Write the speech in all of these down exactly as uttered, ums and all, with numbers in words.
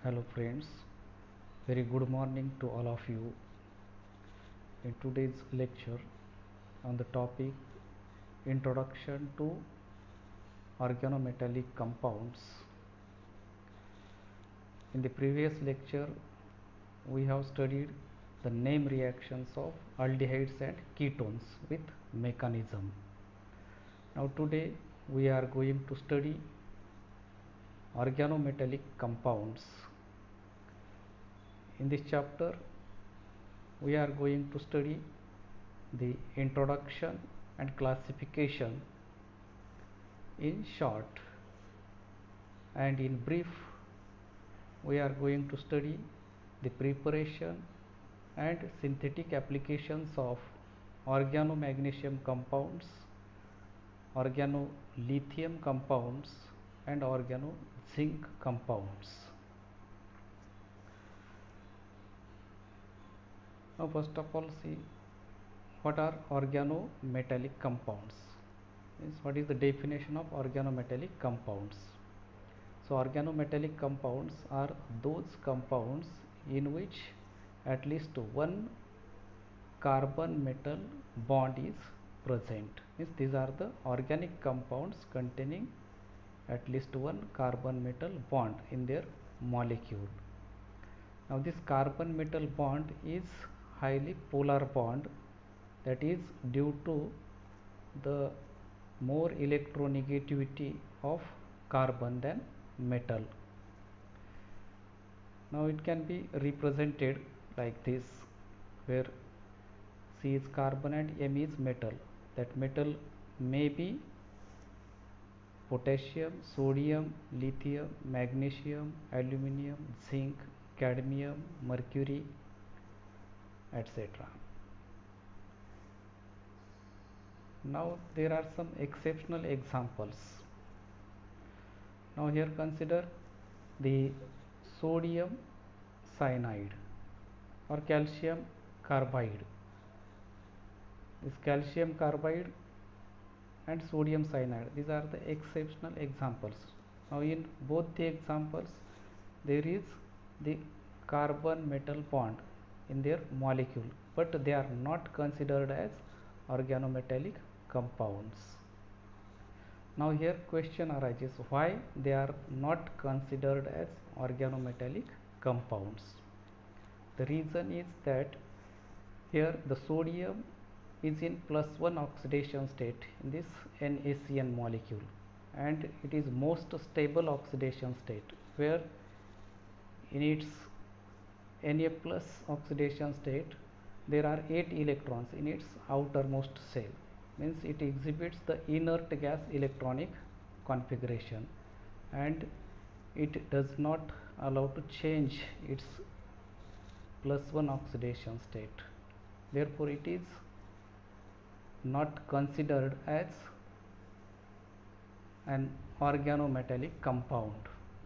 Hello friends, very good morning to all of you. In today's lecture on the topic Introduction to Organometallic Compounds. In the previous lecture we have studied the name reactions of aldehydes and ketones with mechanism. Now today we are going to study organometallic compounds. In this chapter we are going to study the introduction and classification in short, and in brief we are going to study the preparation and synthetic applications of organomagnesium compounds, organolithium compounds and organozinc compounds. Now first of all, see what are organometallic compounds. Means what is the definition of organometallic compounds? So organometallic compounds are those compounds in which at least one carbon metal bond is present. Means these are the organic compounds containing at least one carbon metal bond in their molecule. Now this carbon metal bond is highly polar bond, that is due to the more electronegativity of carbon than metal. Now it can be represented like this, where C is carbon and M is metal. That metal may be potassium, sodium, lithium, magnesium, aluminium, zinc, cadmium, mercury, et cetera. Now there are some exceptional examples. Now here consider the sodium cyanide or calcium carbide. This calcium carbide and sodium cyanide, these are the exceptional examples. Now in both the examples there is the carbon metal bond in their molecule, but they are not considered as organometallic compounds. Now here question arises, why they are not considered as organometallic compounds? The reason is that here the sodium is in plus one oxidation state in this NaCN molecule, and it is most stable oxidation state, where in its Na plus oxidation state there are eight electrons in its outermost shell. Means it exhibits the inert gas electronic configuration and it does not allow to change its plus one oxidation state. Therefore it is not considered as an organometallic compound.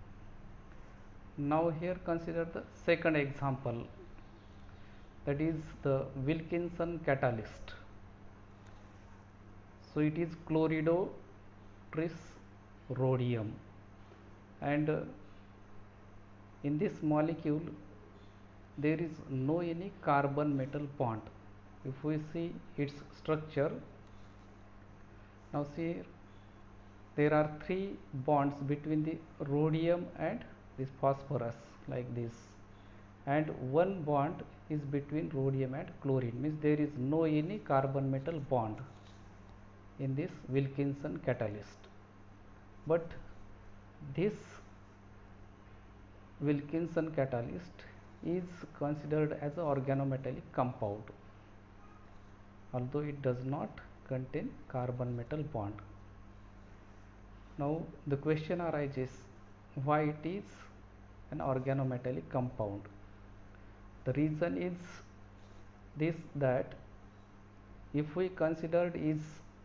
Now here consider the second example, that is the Wilkinson catalyst. So it is chloridotris rhodium, and uh, in this molecule there is no any carbon metal bond. If we see its structure, now see there are three bonds between the rhodium and this phosphorus like this, and one bond is between rhodium and chlorine. Means there is no any carbon metal bond in this Wilkinson catalyst. But this Wilkinson catalyst is considered as an organometallic compound, although it does not contain carbon metal bond. Now the question arises, why it is an organometallic compound? The reason is this, that if we considered its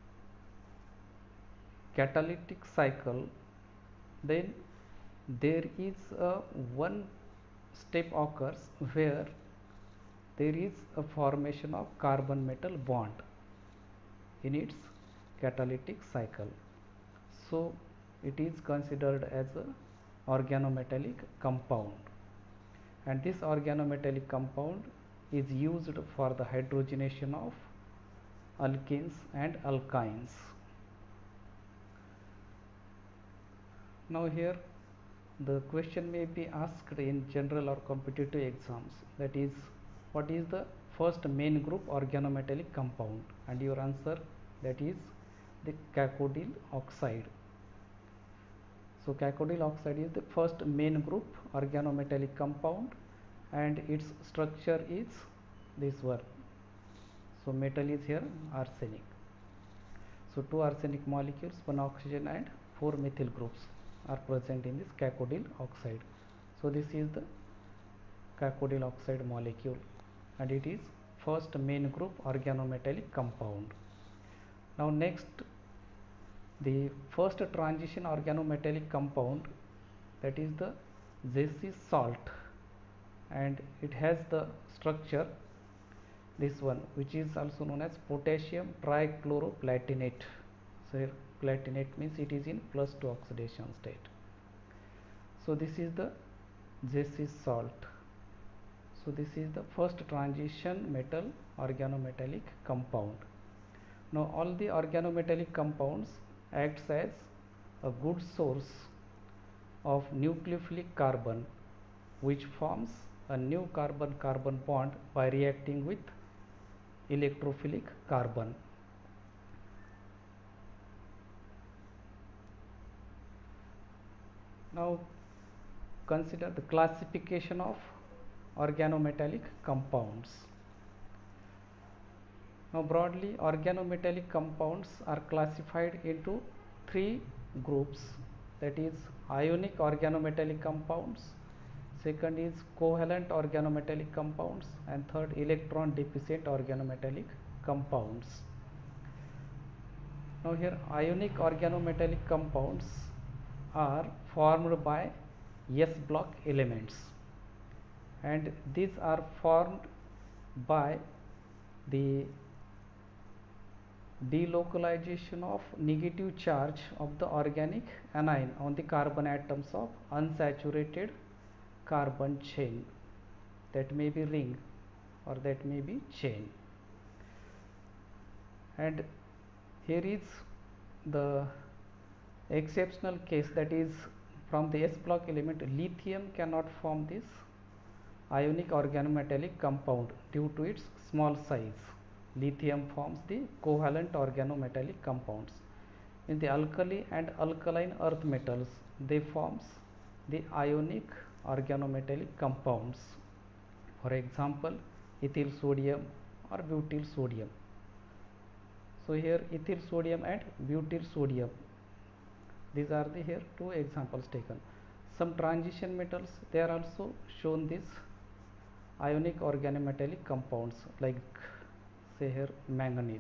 catalytic cycle, then there is a one step occurs where there is a formation of carbon metal bond in its catalytic cycle. So it is considered as a organometallic compound. and this organometallic compound is used for the hydrogenation of alkenes and alkynes. Now here the question may be asked in general or competitive exams, that is, what is the first main group organometallic compound, and your answer that is the cacodyl oxide. So cacodyl oxide is the first main group organometallic compound, and its structure is this one. So metal is here arsenic. So two arsenic molecules, one oxygen and four methyl groups are present in this cacodyl oxide. So this is the cacodyl oxide molecule, and it is first main group organometallic compound. Now next, the first transition organometallic compound, that is the Jesse salt, and it has the structure this one, which is also known as potassium trichloroplatinate. So here platinate means it is in plus two oxidation state. So this is the Jesse salt. So this is the first transition metal organometallic compound. Now all the organometallic compounds acts as a good source of nucleophilic carbon, which forms a new carbon-carbon bond by reacting with electrophilic carbon. Now consider the classification of organometallic compounds. Now broadly, organometallic compounds are classified into three groups, that is ionic organometallic compounds, second is covalent organometallic compounds, and third electron deficient organometallic compounds. Now here ionic organometallic compounds are formed by S block elements, and these are formed by the delocalization of negative charge of the organic anion on the carbon atoms of unsaturated carbon chain, that may be ring or that may be chain. And here is the exceptional case, that is from the S block element lithium cannot form this ionic organometallic compound due to its small size. Lithium forms the covalent organometallic compounds. In the alkali and alkaline earth metals, they forms the ionic organometallic compounds. For example, ethyl sodium or butyl sodium. So here ethyl sodium and butyl sodium, these are the here two examples taken. Some transition metals, they are also shown this ionic organometallic compounds, like say here manganese.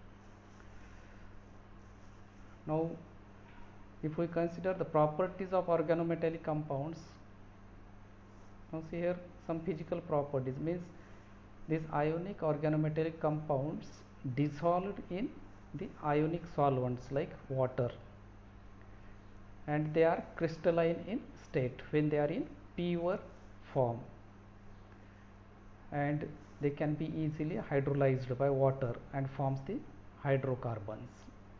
Now if we consider the properties of organometallic compounds, now see here some physical properties, means these ionic organometallic compounds dissolved in the ionic solvents like water, and they are crystalline in state when they are in pure form, and they can be easily hydrolyzed by water and forms the hydrocarbons.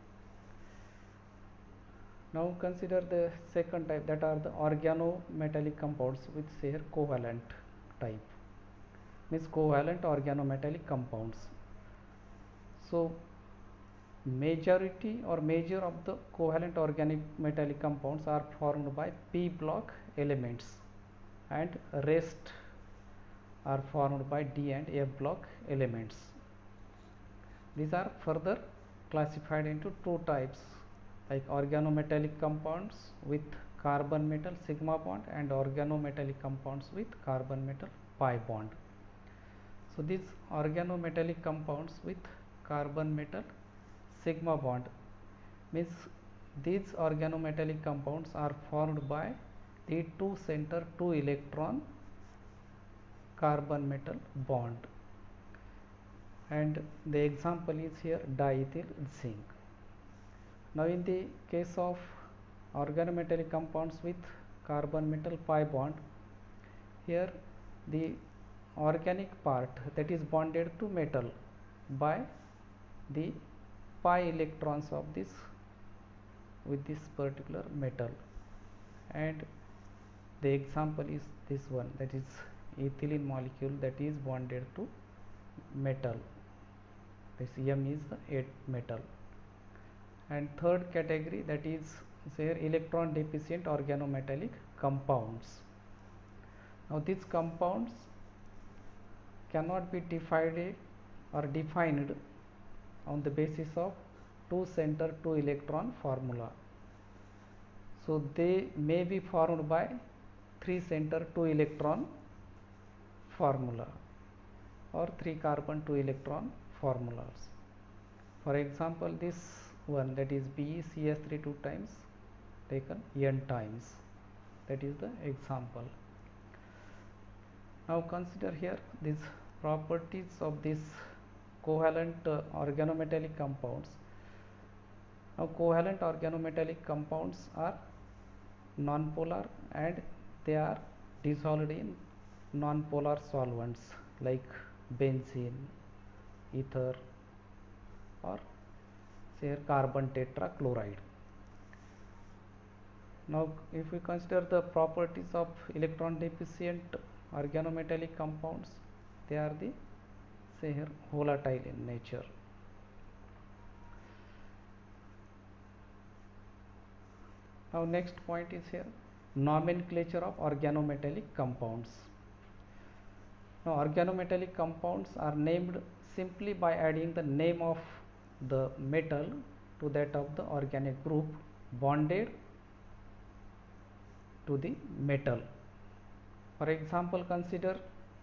Now consider the second type, that are the organometallic compounds with say covalent type, means covalent organometallic compounds. So majority or major of the covalent organic metallic compounds are formed by p block elements, and rest are formed by d and f block elements. These are further classified into two types, like organometallic compounds with carbon metal sigma bond and organometallic compounds with carbon metal pi bond. So these organometallic compounds with carbon metal sigma bond means these organometallic compounds are formed by the two center two electron carbon metal bond, and the example is here diethyl zinc. Now in the case of organometallic compounds with carbon metal pi bond, here the organic part that is bonded to metal by the pi electrons of this with this particular metal, and the example is this one, that is ethylene molecule that is bonded to metal. This M is the eight metal. And third category, that is say electron deficient organometallic compounds. Now these compounds cannot be divided or defined on the basis of two center two electron formula. So they may be formed by three center two electron formula or three carbon two electron formulas. For example, this one, that is B e C h three two times taken n times, that is the example. Now consider here these properties of these covalent uh, organometallic compounds. Now covalent organometallic compounds are non-polar and they are dissolved in non-polar solvents like benzene, ether, or say carbon tetrachloride. Now if we consider the properties of electron deficient organometallic compounds, they are the say here volatile in nature. Now next point is here nomenclature of organometallic compounds. Now organometallic compounds are named simply by adding the name of the metal to that of the organic group bonded to the metal. For example, consider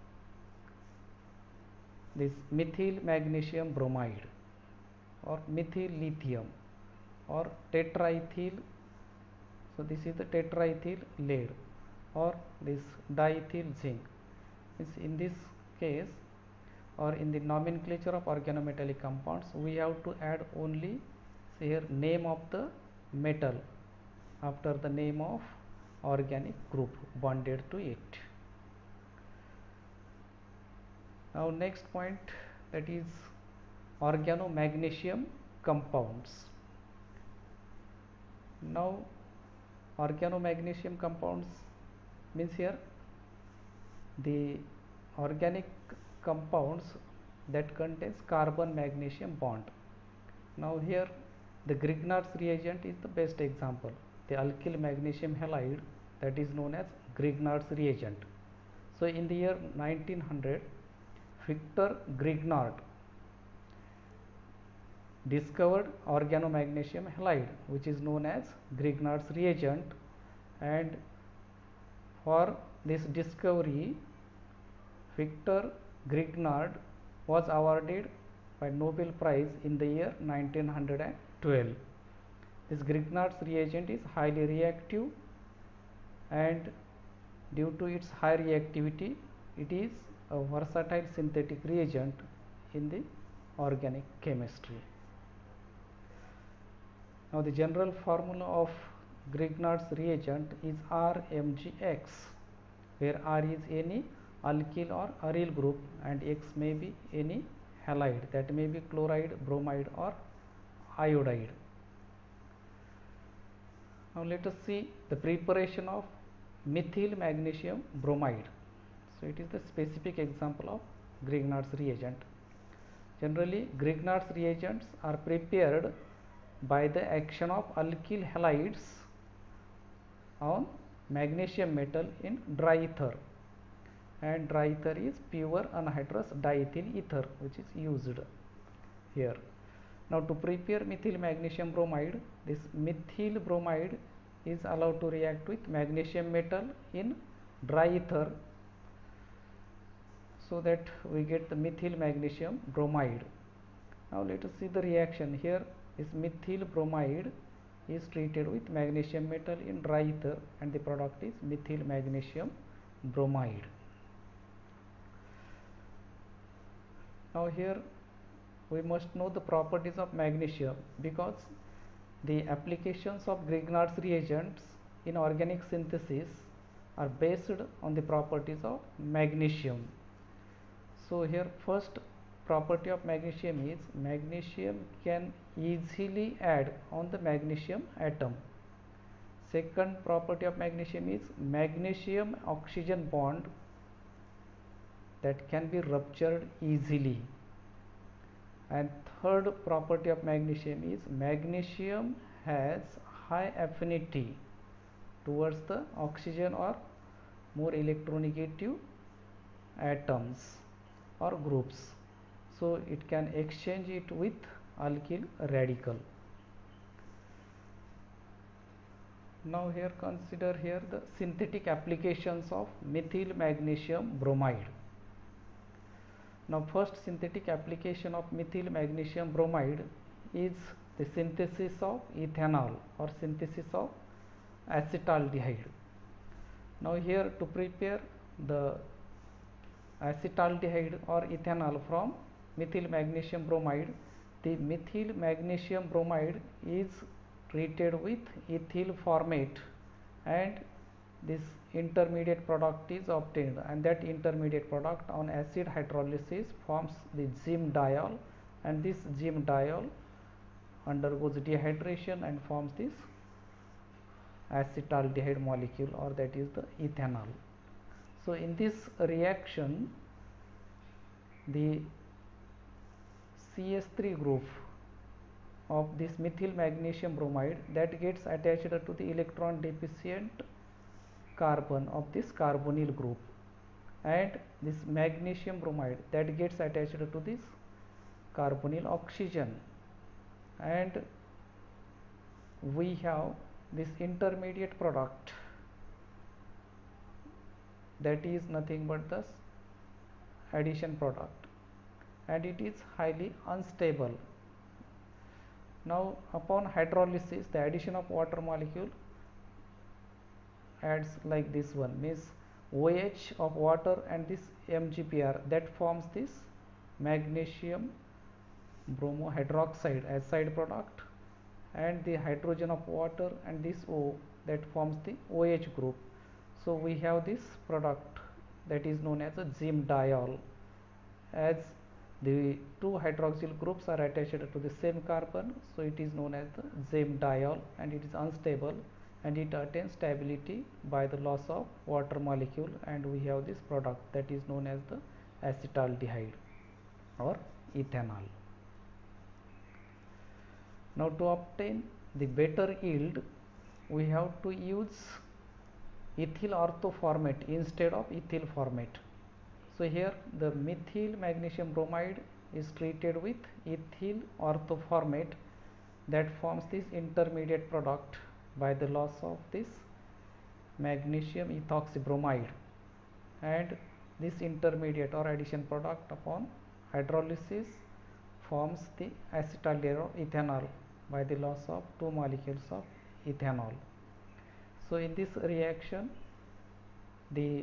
this methyl magnesium bromide or methyl lithium or tetraethyl. So this is the tetraethyl lead or this diethyl zinc. In this case, or in the nomenclature of organometallic compounds, we have to add only say here name of the metal after the name of organic group bonded to it. Now next point, that is organomagnesium compounds. Now organomagnesium compounds means here the organic compounds that contains carbon magnesium bond. Now here the Grignard's reagent is the best example. The alkyl magnesium halide, that is known as Grignard's reagent. So in the year nineteen hundred, Victor Grignard discovered organomagnesium halide, which is known as Grignard's reagent, and for this discovery Victor Grignard was awarded by Nobel Prize in the year nineteen twelve. This Grignard's reagent is highly reactive, and due to its high reactivity, it is a versatile synthetic reagent in the organic chemistry. Now the general formula of Grignard's reagent is R M G X, where R is any alkyl or aryl group and X may be any halide, that may be chloride, bromide, or iodide. Now let us see the preparation of methyl magnesium bromide. So it is the specific example of Grignard's reagent. Generally, Grignard's reagents are prepared by the action of alkyl halides on magnesium metal in dry ether, and dry ether is pure anhydrous diethyl ether, which is used here. Now to prepare methyl magnesium bromide, this methyl bromide is allowed to react with magnesium metal in dry ether, so that we get the methyl magnesium bromide. Now let us see the reaction. Here this methyl bromide is treated with magnesium metal in dry ether, and the product is methyl magnesium bromide. Now here we must know the properties of magnesium, because the applications of Grignard's reagents in organic synthesis are based on the properties of magnesium. So here first property of magnesium is magnesium can easily add on the magnesium atom. Second property of magnesium is magnesium oxygen bond that can be ruptured easily. And third property of magnesium is magnesium has high affinity towards the oxygen or more electronegative atoms or groups, so it can exchange it with alkyl radical. Now here consider here the synthetic applications of methyl magnesium bromide. Now first synthetic application of methyl magnesium bromide is the synthesis of ethanol or synthesis of acetaldehyde. Now here to prepare the acetaldehyde or ethanol from methyl magnesium bromide, the methyl magnesium bromide is treated with ethyl formate and this intermediate product is obtained, and that intermediate product on acid hydrolysis forms the zim-diol, and this zim-diol undergoes dehydration and forms this acetaldehyde molecule, or that is the ethanol. So in this reaction the C H three group of this methyl magnesium bromide that gets attached to the electron deficient carbon of this carbonyl group, and this magnesium bromide that gets attached to this carbonyl oxygen, and we have this intermediate product that is nothing but the addition product, and it is highly unstable. Now upon hydrolysis the addition of water molecule adds like this one, means OH of water and this M G P R that forms this magnesium bromohydroxide as side product, and the hydrogen of water and this O that forms the OH group. So we have this product that is known as a zim-diol, as the two hydroxyl groups are attached to the same carbon, so it is known as the zim-diol, and it is unstable and it attains stability by the loss of water molecule, and we have this product that is known as the acetaldehyde or ethanol. Now to obtain the better yield we have to use ethyl orthoformate instead of ethyl formate. So here the methyl magnesium bromide is treated with ethyl orthoformate that forms this intermediate product by the loss of this magnesium ethoxybromide, and this intermediate or addition product upon hydrolysis forms the acetaldehyde or ethanol by the loss of two molecules of ethanol. So in this reaction the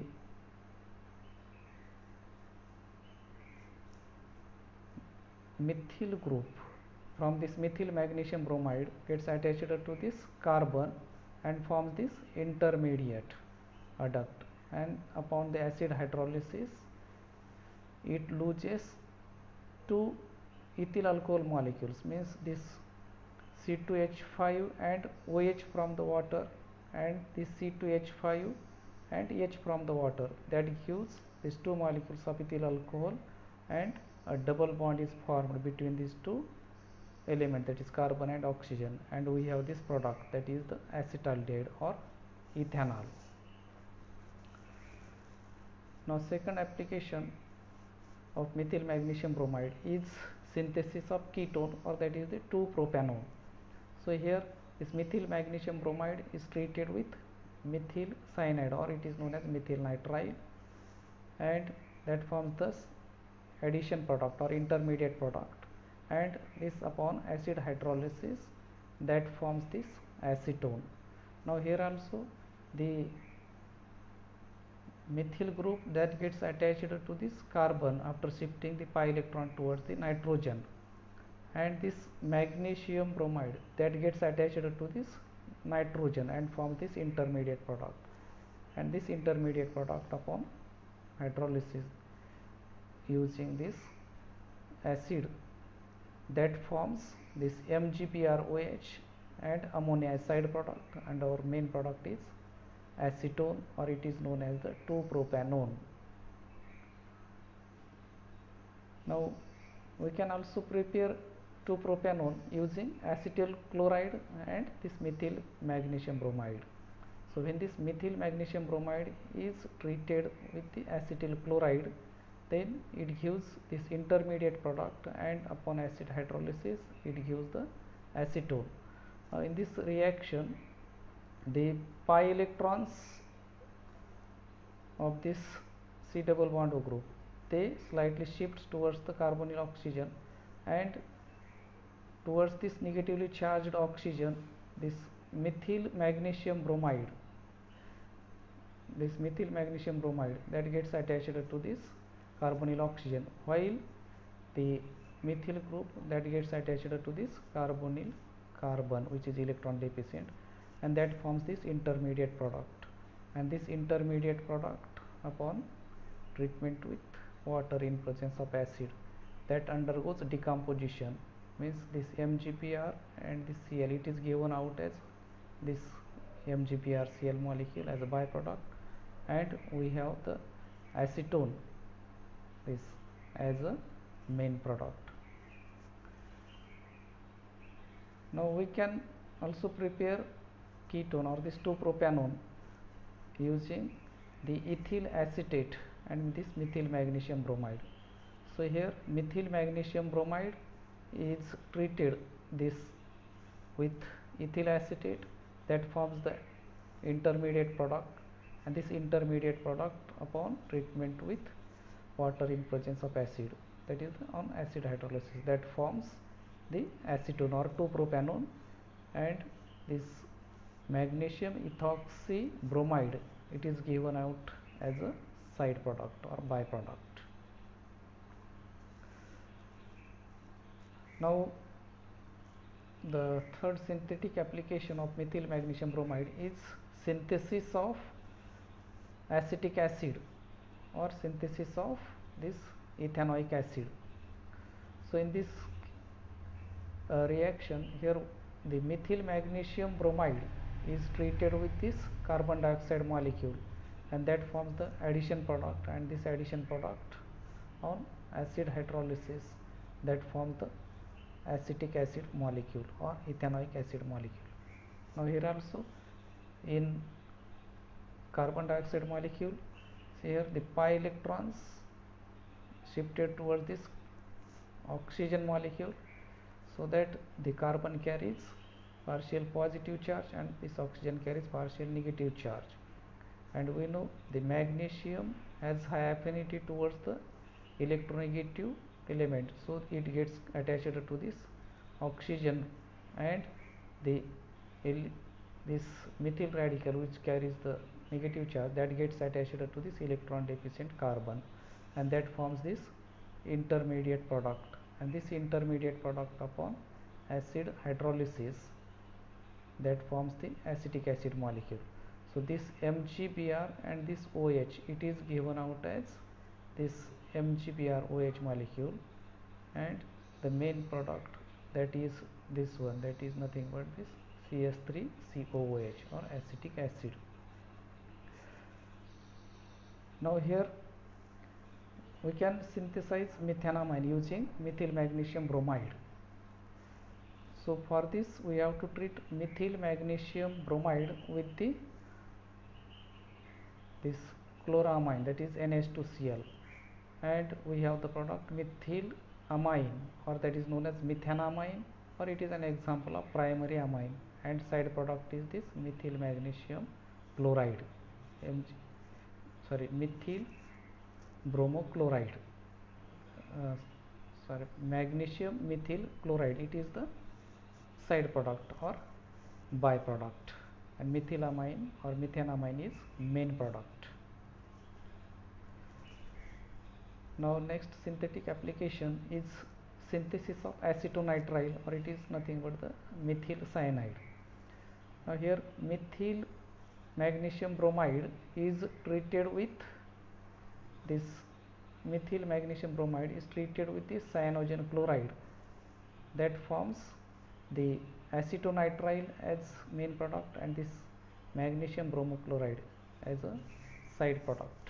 methyl group from this methyl magnesium bromide gets attached to this carbon and forms this intermediate adduct, and upon the acid hydrolysis it loses two ethyl alcohol molecules, means this C two H five and OH from the water, and this C two H five and H from the water, that gives these two molecules of ethyl alcohol, and a double bond is formed between these two elements, that is carbon and oxygen, and we have this product that is the acetaldehyde or ethanol. Now second application of methyl magnesium bromide is synthesis of ketone, or that is the two propanone. So here this methyl magnesium bromide is treated with methyl cyanide, or it is known as methyl nitrile, and that forms the addition product or intermediate product, and this upon acid hydrolysis that forms this acetone. Now here also the methyl group that gets attached to this carbon after shifting the pi electron towards the nitrogen, and this magnesium bromide that gets attached to this nitrogen and forms this intermediate product. and this intermediate product upon hydrolysis using this acid that forms this M G P R O H and ammonia as side product, and our main product is acetone, or it is known as the two propanone. Now we can also prepare two propanone using acetyl chloride and this methyl magnesium bromide. So when this methyl magnesium bromide is treated with the acetyl chloride, then it gives this intermediate product, and upon acid hydrolysis it gives the acetone. Now in this reaction, the pi electrons of this C double bond O group, they slightly shifts towards the carbonyl oxygen, and towards this negatively charged oxygen, this methyl magnesium bromide, this methyl magnesium bromide that gets attached to this carbonyl oxygen, while the methyl group that gets attached to this carbonyl carbon, which is electron deficient, and that forms this intermediate product. And this intermediate product, upon treatment with water in presence of acid, that undergoes decomposition, means this M G P R and this Cl, it is given out as this M G P R Cl molecule as a byproduct, and we have the acetone this as a main product. Now we can also prepare ketone or this two propanone using the ethyl acetate and this methyl magnesium bromide. So here methyl magnesium bromide is treated this with ethyl acetate, that forms the intermediate product, and this intermediate product upon treatment with water in presence of acid, that is on acid hydrolysis, that forms the acetone or two propanone, and this magnesium ethoxy bromide, it is given out as a side product or byproduct. Now the third synthetic application of methyl magnesium bromide is synthesis of acetic acid or synthesis of this ethanoic acid. So in this uh, reaction, here the methyl magnesium bromide is treated with this carbon dioxide molecule, and that forms the addition product, and this addition product on acid hydrolysis, that forms the acetic acid molecule or ethanoic acid molecule. Now here also in carbon dioxide molecule, here the pi electrons shifted towards this oxygen molecule, so that the carbon carries partial positive charge and this oxygen carries partial negative charge. And we know the magnesium has high affinity towards the electronegative element, so it gets attached to this oxygen, and the this methyl radical, which carries the negative charge, that gets attached to this electron deficient carbon, and that forms this intermediate product. And this intermediate product upon acid hydrolysis, that forms the acetic acid molecule. So this M G B R and this O H, it is given out as this M G B R O H molecule, and the main product, that is this one, that is nothing but this C H three C O O H or acetic acid. Now here we can synthesize methanamine using methyl magnesium bromide. So for this we have to treat methyl magnesium bromide with the this chloramine, that is N H two C l, and we have the product methyl amine, or that is known as methanamine, or it is an example of primary amine, and side product is this methyl magnesium chloride, Mg, sorry methyl bromochloride, uh, sorry magnesium methyl chloride, it is the side product or byproduct, and methylamine or methanamine is main product. Now next synthetic application is synthesis of acetonitrile, or it is nothing but the methyl cyanide. Now here methyl magnesium bromide is treated with this methyl magnesium bromide is treated with the cyanogen chloride that forms the acetonitrile as main product and this magnesium bromochloride as a side product.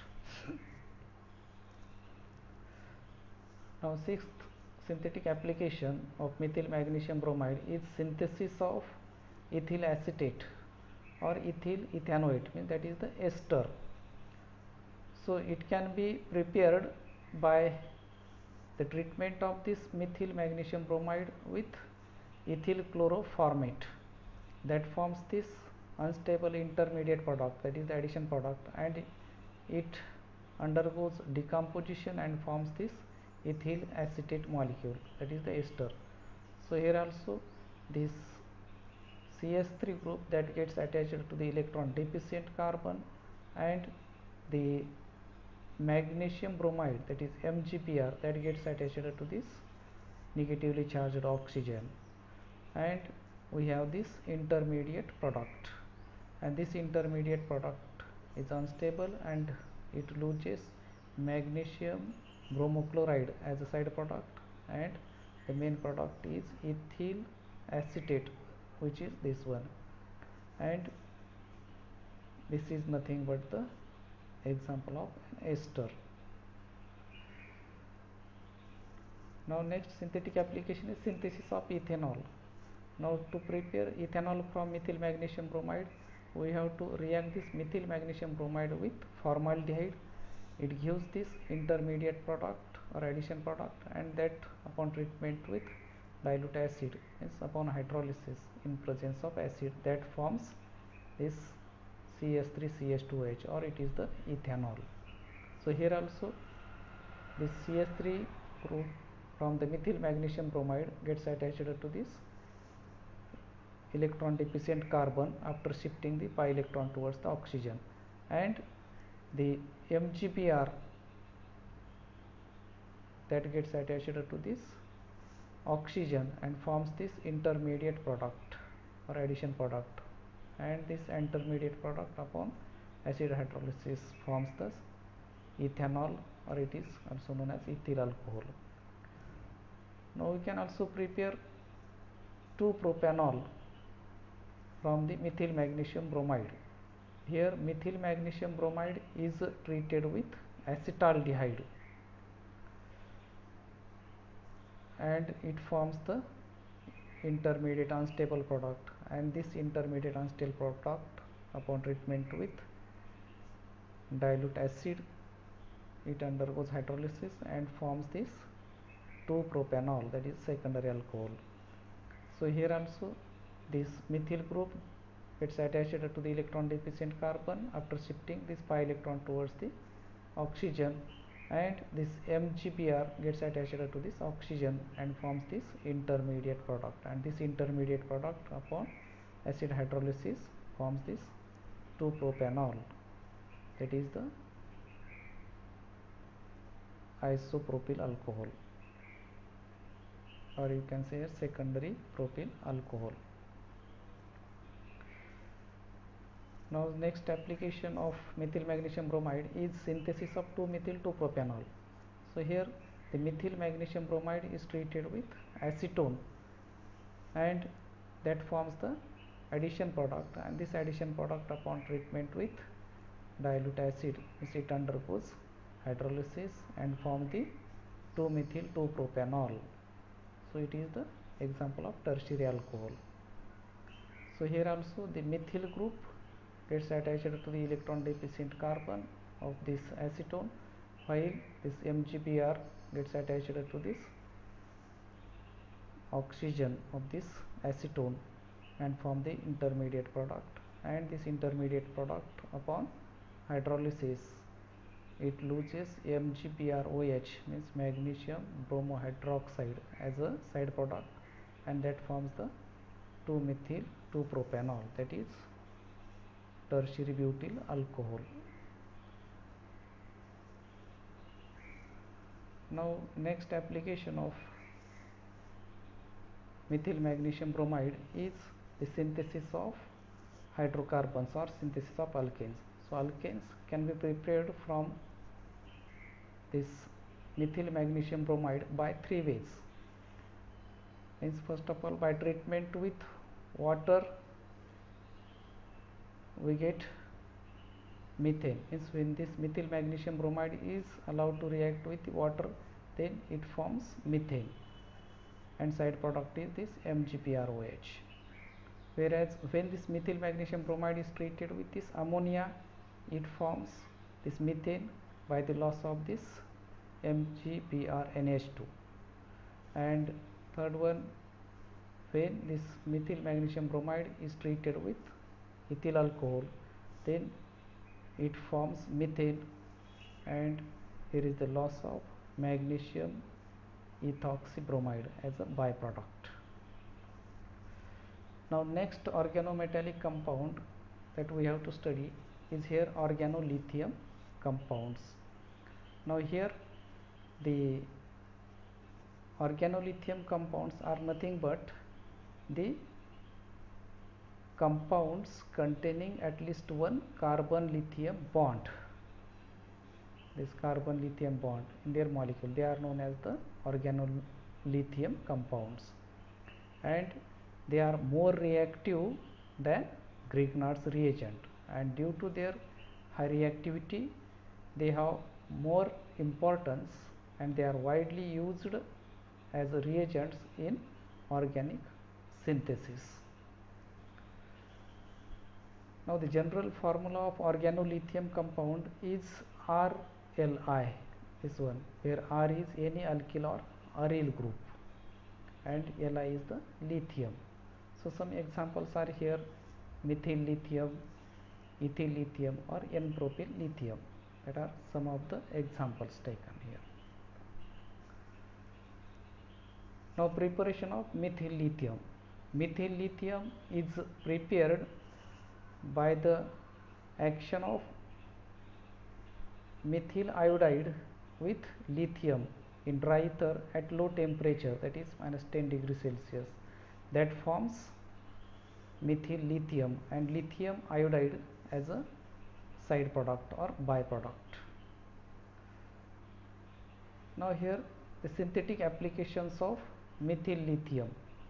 Now sixth synthetic application of methyl magnesium bromide is synthesis of ethyl acetate or ethyl ethanoate, means that is the ester. So it can be prepared by the treatment of this methyl magnesium bromide with ethyl chloroformate that forms this unstable intermediate product, that is the addition product, and it undergoes decomposition and forms this ethyl acetate molecule, that is the ester. So here also this C H three group that gets attached to the electron deficient carbon and the magnesium bromide, that is M G P R, that gets attached to this negatively charged oxygen, and we have this intermediate product, and this intermediate product is unstable and it loses magnesium bromochloride as a side product, and the main product is ethyl acetate, which is this one, and this is nothing but the example of an ester. Now next synthetic application is synthesis of ethanol. Now to prepare ethanol from methyl magnesium bromide, we have to react this methyl magnesium bromide with formaldehyde. It gives this intermediate product or addition product, and that upon treatment with dilute acid, means upon hydrolysis in presence of acid, that forms this C H three C H two H, or it is the ethanol. So here also this C H three group from the methyl magnesium bromide gets attached to this electron deficient carbon after shifting the pi electron towards the oxygen, and the M G P R that gets attached to this oxygen and forms this intermediate product or addition product, and this intermediate product upon acid hydrolysis forms the ethanol, or it is also known as ethyl alcohol. Now we can also prepare two propanol from the methyl magnesium bromide. Here methyl magnesium bromide is treated with acetaldehyde and it forms the intermediate unstable product, and this intermediate unstable product upon treatment with dilute acid, it undergoes hydrolysis and forms this two propanol, that is secondary alcohol. So here also this methyl group gets attached to the electron deficient carbon after shifting this pi electron towards the oxygen, and this M G P R gets attached to this oxygen and forms this intermediate product, and this intermediate product upon acid hydrolysis forms this two propanol, that is the isopropyl alcohol, or you can say a secondary propyl alcohol. Now next application of methyl magnesium bromide is synthesis of two methyl two propanol. So here the methyl magnesium bromide is treated with acetone, and that forms the addition product, and this addition product upon treatment with dilute acid, it undergoes hydrolysis and form the two methyl two propanol. So it is the example of tertiary alcohol. So here also the methyl group gets attached to the electron deficient carbon of this acetone, while this M G P R gets attached to this oxygen of this acetone and form the intermediate product, and this intermediate product upon hydrolysis it loses M G P R O H, means magnesium bromohydroxide, as a side product, and that forms the two methyl two propanol, that is tertiary butyl alcohol. Now next application of methyl magnesium bromide is the synthesis of hydrocarbons or synthesis of alkanes. So alkanes can be prepared from this methyl magnesium bromide by three ways. Means first of all, by treatment with water we get methane. Means when this methyl magnesium bromide is allowed to react with water, then it forms methane, and side product is this M G P R O H. Whereas when this methyl magnesium bromide is treated with this ammonia, it forms this methane by the loss of this M G P R N H two. And third one, when this methyl magnesium bromide is treated with ethyl alcohol, then it forms methane, and here is the loss of magnesium ethoxybromide as a byproduct. Now next organometallic compound that we have to study is here organolithium compounds. Now here the organolithium compounds are nothing but the compounds containing at least one carbon lithium bond. This carbon lithium bond in their molecule, they are known as the organolithium compounds, and they are more reactive than Grignard's reagent, and due to their high reactivity they have more importance, and they are widely used as reagents in organic synthesis. Now the general formula of organolithium compound is R L I, this one, where R is any alkyl or aryl group and Li is the lithium. So some examples are here: methyl lithium, ethyl lithium, or N-propyl lithium. That are some of the examples taken here. Now preparation of methyl lithium. Methyl lithium is prepared by the action of methyl iodide with lithium in dry ether at low temperature, that is minus ten degrees Celsius. That forms methyl lithium, and lithium iodide as a side product or byproduct. Now here the synthetic applications of methyl lithium.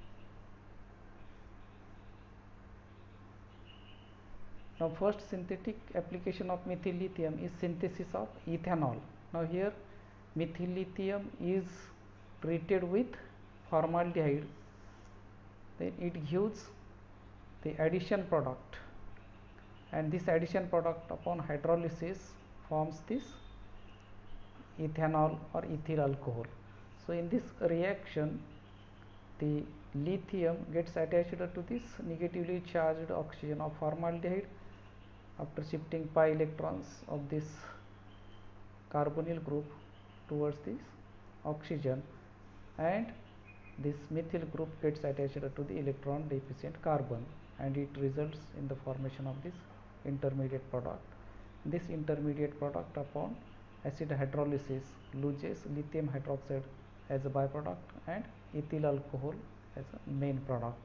Now first synthetic application of methyl lithium is synthesis of ethanol. Now here methyl lithium is treated with formaldehyde, then it gives the addition product, and this addition product upon hydrolysis forms this ethanol or ethyl alcohol. So in this reaction the lithium gets attached to this negatively charged oxygen of formaldehyde after shifting pi electrons of this carbonyl group towards this oxygen, and this methyl group gets attached to the electron deficient carbon, and it results in the formation of this intermediate product. This intermediate product upon acid hydrolysis loses lithium hydroxide as a byproduct and ethyl alcohol as a main product.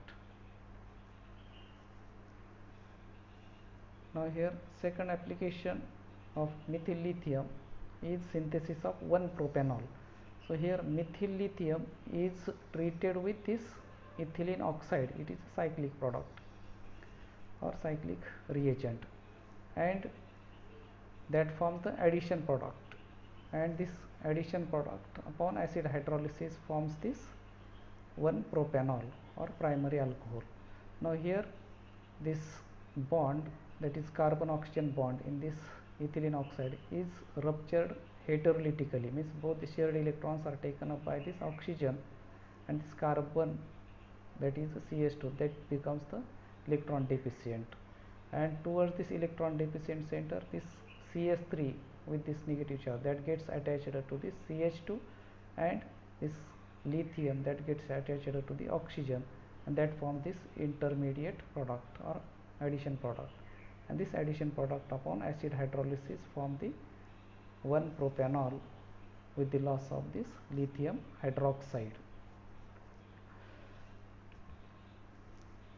Now here second application of methyl lithium is synthesis of one propanol. So here methyl lithium is treated with this ethylene oxide, it is a cyclic product or cyclic reagent, and that forms the addition product, and this addition product upon acid hydrolysis forms this one propanol or primary alcohol. Now here this bond, that is carbon oxygen bond in this ethylene oxide, is ruptured heterolytically, means both the shared electrons are taken up by this oxygen, and this carbon, that is C H two, that becomes the electron deficient, and towards this electron deficient center this C H three with this negative charge that gets attached to this C H two, and this lithium that gets attached to the oxygen, and that forms this intermediate product or addition product, and this addition product upon acid hydrolysis form the one propanol with the loss of this lithium hydroxide.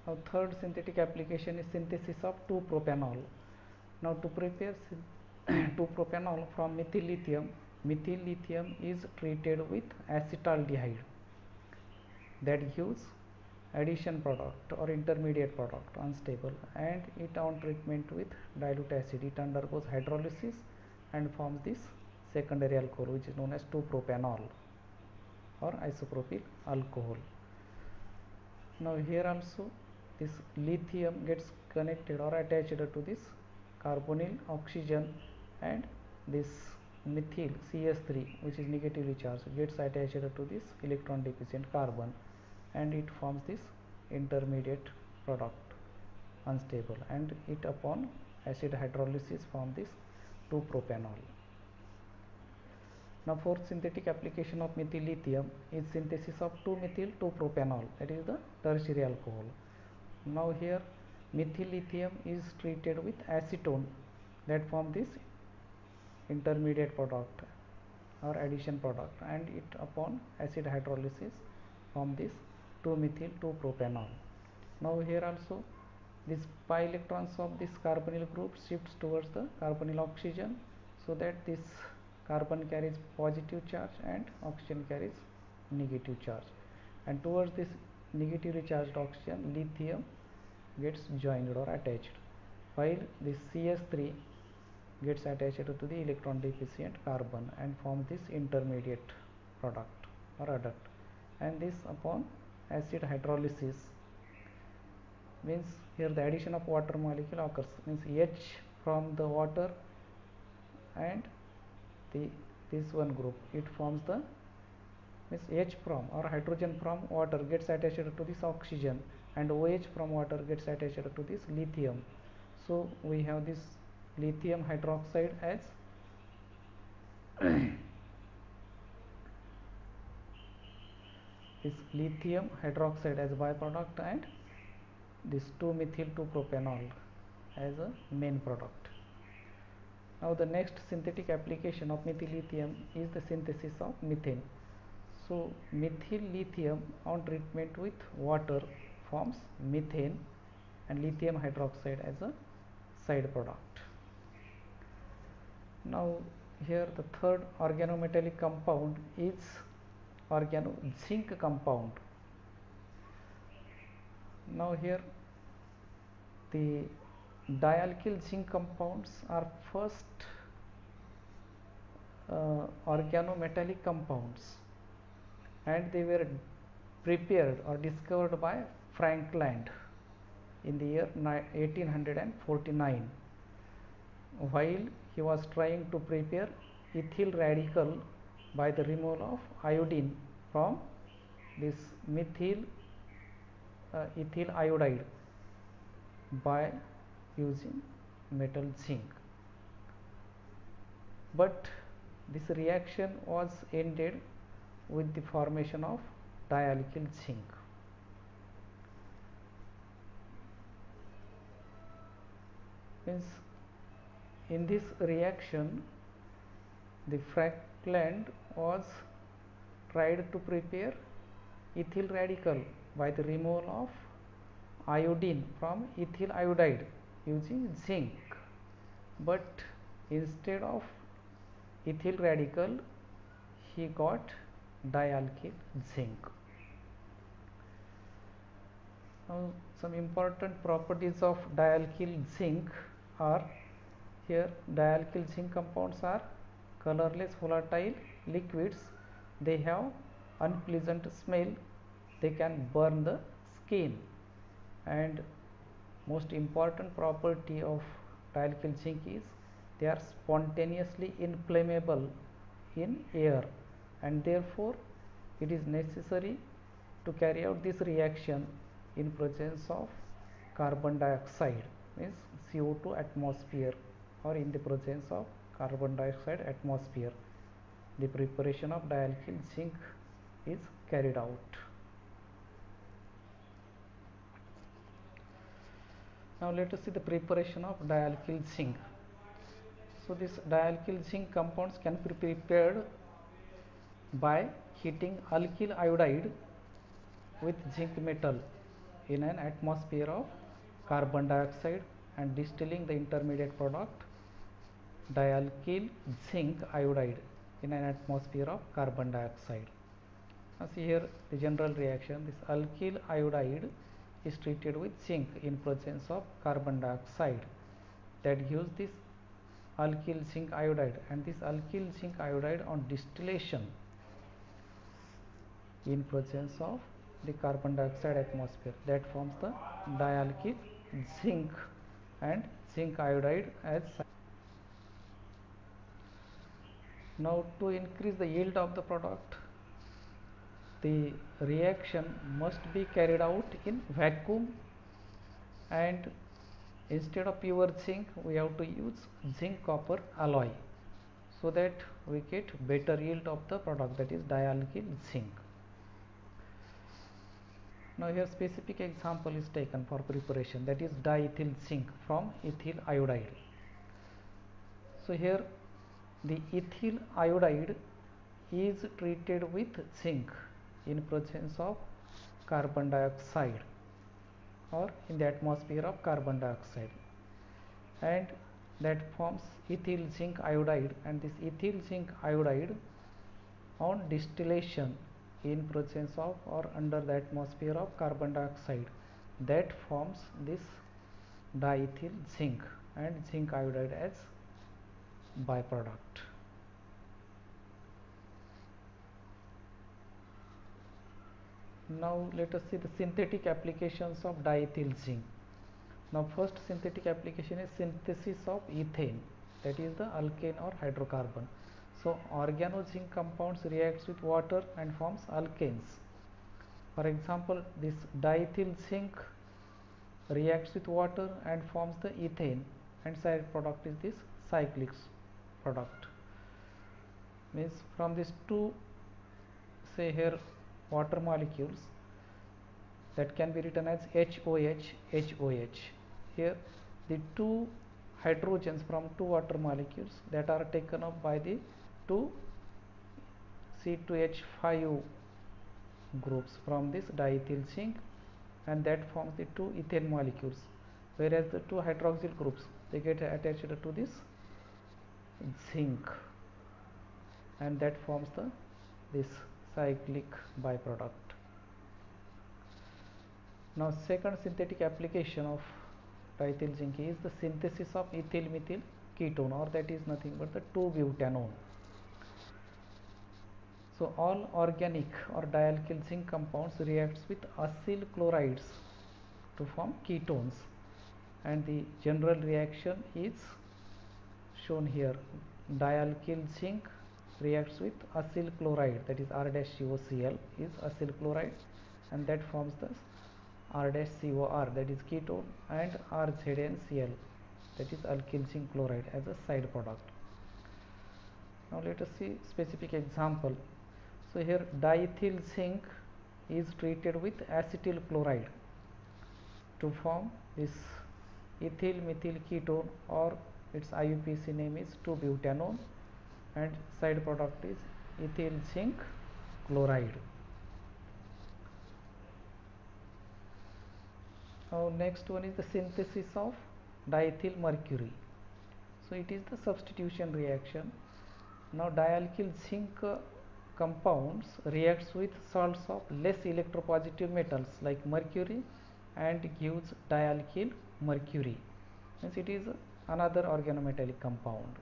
Now third synthetic application is synthesis of two propanol. Now to prepare two propanol from methyl lithium, methyl lithium is treated with acetaldehyde, that gives addition product or intermediate product, unstable, and it on treatment with dilute acid, it undergoes hydrolysis and forms this secondary alcohol, which is known as two propanol or isopropyl alcohol. Now here also this lithium gets connected or attached to this carbonyl oxygen, and this methyl C H three, which is negatively charged, gets attached to this electron deficient carbon, and it forms this intermediate product, unstable, and it upon acid hydrolysis form this two propanol. Now fourth synthetic application of methyl lithium is synthesis of two methyl two propanol, that is the tertiary alcohol. Now here methyl lithium is treated with acetone, that form this intermediate product or addition product, and it upon acid hydrolysis form this two methyl two propanol. Now here also this pi electrons of this carbonyl group shifts towards the carbonyl oxygen, so that this carbon carries positive charge and oxygen carries negative charge, and towards this negatively charged oxygen lithium gets joined or attached, while this C H three gets attached to the electron deficient carbon and form this intermediate product or adduct, and this upon acid hydrolysis means here the addition of water molecule occurs, means H from the water and the this one group, it forms the means H from or hydrogen from water gets attached to this oxygen, and OH from water gets attached to this lithium. So we have this lithium hydroxide as this lithium hydroxide as byproduct, and this two methyl two propanol as a main product. Now the next synthetic application of methyl lithium is the synthesis of methane. So methyl lithium on treatment with water forms methane and lithium hydroxide as a side product. Now here the third organometallic compound is organo zinc compound. Now here the dialkyl zinc compounds are first uh, organometallic compounds, and they were prepared or discovered by Frank Land in the year eighteen forty-nine, while he was trying to prepare ethyl radical by the removal of iodine from this methyl uh, ethyl iodide by using metal zinc, but this reaction was ended with the formation of dialkyl zinc. Means in this reaction the Frank Land was tried to prepare ethyl radical by the removal of iodine from ethyl iodide using zinc, but instead of ethyl radical he got dialkyl zinc. Now some important properties of dialkyl zinc are here: dialkyl zinc compounds are colorless volatile liquids, they have unpleasant smell, they can burn the skin, and most important property of dialkyl zinc is they are spontaneously inflammable in air, and therefore it is necessary to carry out this reaction in presence of carbon dioxide, means C O two atmosphere, or in the presence of carbon dioxide atmosphere, the preparation of dialkyl zinc is carried out. Now let us see the preparation of dialkyl zinc. So this dialkyl zinc compounds can be prepared by heating alkyl iodide with zinc metal, in an atmosphere of carbon dioxide and distilling the intermediate product dialkyl zinc iodide in an atmosphere of carbon dioxide. Now see here the general reaction. This alkyl iodide is treated with zinc in presence of carbon dioxide, that gives this alkyl zinc iodide, and this alkyl zinc iodide on distillation in presence of the carbon dioxide atmosphere, that forms the dialkyl zinc and zinc iodide as. Now to increase the yield of the product, the reaction must be carried out in vacuum, and instead of pure zinc we have to use zinc copper alloy, so that we get better yield of the product, that is dialkyl zinc. Now here specific example is taken for preparation, that is diethyl zinc from ethyl iodide. So here the ethyl iodide is treated with zinc in presence of carbon dioxide or in the atmosphere of carbon dioxide, and that forms ethyl zinc iodide, and this ethyl zinc iodide on distillation in presence of or under the atmosphere of carbon dioxide, that forms this diethyl zinc and zinc iodide as byproduct. Now let us see the synthetic applications of diethyl zinc. Now first synthetic application is synthesis of ethane, that is the alkane or hydrocarbon. So organozinc compounds reacts with water and forms alkanes. For example, this diethyl zinc reacts with water and forms the ethane, and side product is this cyclic product. Means from these two, say here, water molecules, that can be written as HOH, HOH. Here the two hydrogens from two water molecules that are taken up by the two C two H five groups from this diethyl zinc, and that forms the two ethane molecules, whereas the two hydroxyl groups, they get attached to this zinc, and that forms the this cyclic byproduct. Now second synthetic application of diethyl zinc is the synthesis of ethyl methyl ketone, or that is nothing but the two butanone. So all organic or dialkyl zinc compounds reacts with acyl chlorides to form ketones, and the general reaction is shown here. Dialkyl zinc reacts with acyl chloride, that is R dash C O C l is acyl chloride, and that forms the R dash C O R, that is ketone, and R Z N C l, that is alkyl zinc chloride, as a side product. Now let us see specific example. So here diethyl zinc is treated with acetyl chloride to form this ethyl methyl ketone, or its I U P A C name is two butanone, and side product is ethyl zinc chloride. Now next one is the synthesis of diethyl mercury. So it is the substitution reaction. Now dialkyl zinc uh, compounds reacts with salts of less electropositive metals like mercury and gives dialkyl mercury. Means it is another organometallic compound.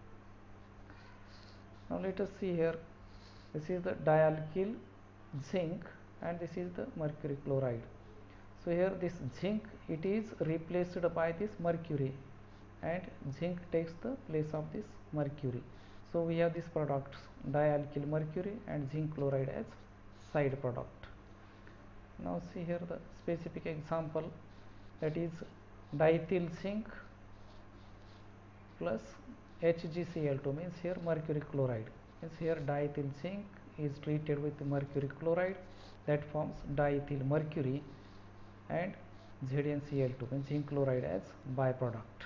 Now let us see here. This is the dialkyl zinc and this is the mercury chloride. So here this zinc, it is replaced by this mercury, and zinc takes the place of this mercury. So we have these products dialkyl mercury and zinc chloride as side product. Now see here the specific example, that is diethyl zinc plus H G C l two, means here mercury chloride. Means here diethyl zinc is treated with mercury chloride, that forms diethyl mercury, and Z n C l two, means zinc chloride, as byproduct.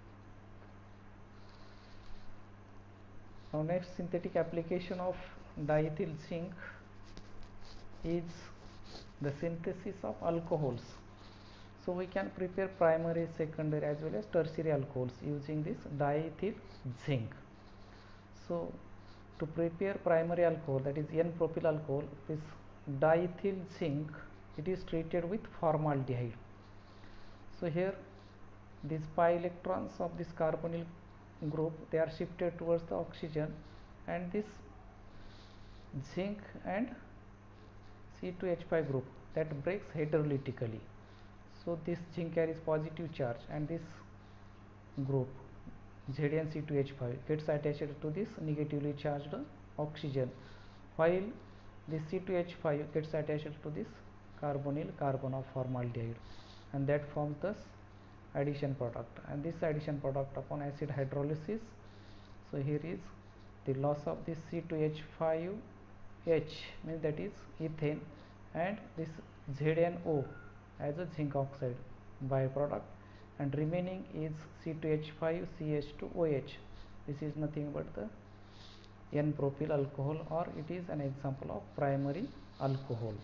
Now next synthetic application of diethyl zinc is the synthesis of alcohols. So we can prepare primary, secondary as well as tertiary alcohols using this diethyl zinc. So to prepare primary alcohol, that is N propyl alcohol, this diethyl zinc, it is treated with formaldehyde. So here these pi electrons of this carbonyl group, they are shifted towards the oxygen, and this zinc and C two H five group, that breaks heterolytically. So this zinc carries positive charge, and this group Z n C two H five gets attached to this negatively charged oxygen, while this C two H five gets attached to this carbonyl carbon of formaldehyde, and that forms the addition product. And this addition product upon acid hydrolysis, so here is the loss of this C two H five H, means that is ethane, and this Z n O as a zinc oxide byproduct, and remaining is C two H five C H two O H. This is nothing but the N propyl alcohol, or it is an example of primary alcohol.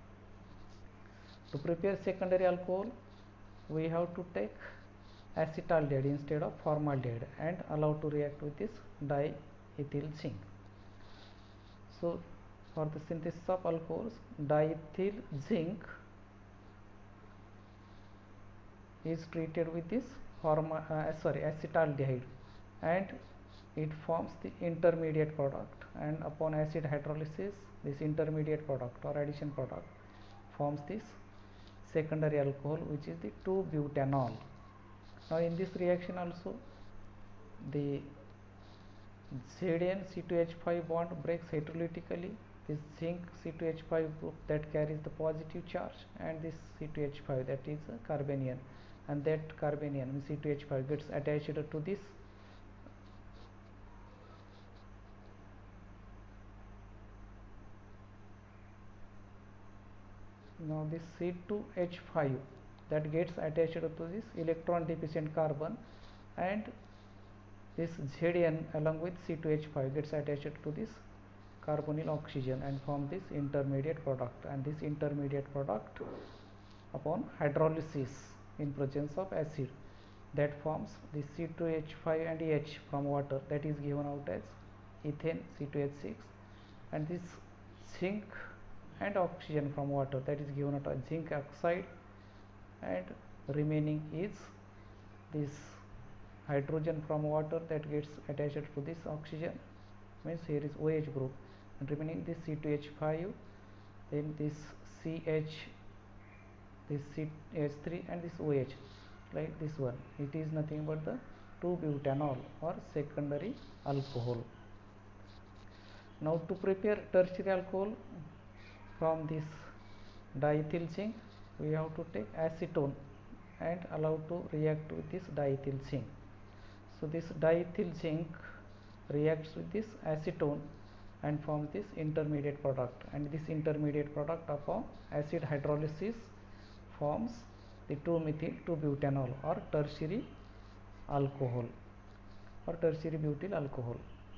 To prepare secondary alcohol, we have to take acetaldehyde instead of formaldehyde and allow to react with this diethyl zinc. So for the synthesis of alcohols, diethyl zinc is treated with this forma, uh, sorry acetaldehyde, and it forms the intermediate product, and upon acid hydrolysis, this intermediate product or addition product forms this secondary alcohol, which is the two butanol. Now in this reaction also, the Z n C two H five bond breaks heterolytically. This zinc C two H five group that carries the positive charge, and this C two H five, that is a carbanion, and that carbanion C two H five gets attached to this now this C two H five that gets attached to this electron deficient carbon, and this Z n along with C two H five gets attached to this carbonyl oxygen and form this intermediate product. And this intermediate product, upon hydrolysis in presence of acid, that forms the C two H five and H from water, that is given out as ethane C two H six, and this zinc and oxygen from water, that is given out as zinc oxide, and remaining is this hydrogen from water that gets attached to this oxygen, means here is O H group, and remaining this C two H five, then this C H, this C H three, and this O H, like this one. It is nothing but the two butanol or secondary alcohol. Now to prepare tertiary alcohol from this diethyl zinc, we have to take acetone and allow to react with this diethyl zinc. So this diethyl zinc reacts with this acetone and forms this intermediate product, and this intermediate product upon acid hydrolysis forms the two methyl two butanol or tertiary alcohol or tertiary butyl alcohol.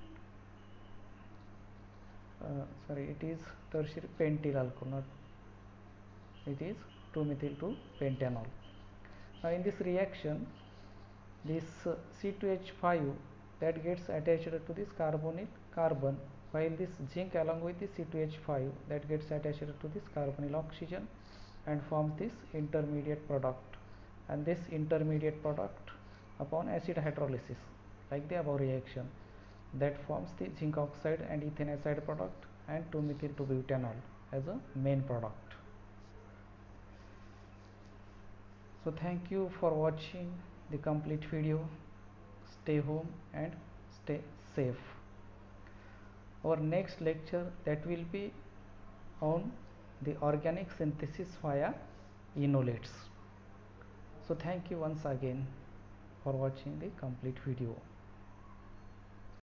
Uh, sorry, it is tertiary pentyl alcohol, not it is two methyl two pentanol. Now in this reaction, this uh, C two H five that gets attached to this carbonyl carbon, while this zinc along with the C two H five that gets attached to this carbonyl oxygen and forms this intermediate product. And this intermediate product, upon acid hydrolysis, like the above reaction, that forms the zinc oxide and ethane acid product and two methyl two butanol as a main product. So thank you for watching the complete video. Stay home and stay safe. Our next lecture, that will be on the organic synthesis via enolates. So thank you once again for watching the complete video.